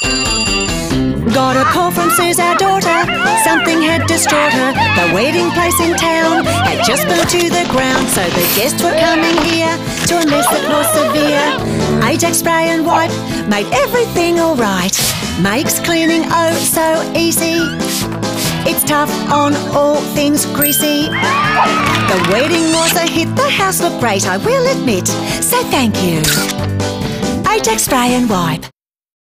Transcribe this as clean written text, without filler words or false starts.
Got a call from Sue's, our daughter. Something had distraught her. The wedding place in town had just burned to the ground. So the guests were coming here to a mess that was severe. Ajax spray and wipe made everything alright. Makes cleaning oh so easy. It's tough on all things greasy. The wedding was a hit. The house looked great, I will admit. So thank you. Ajax spray and wipe.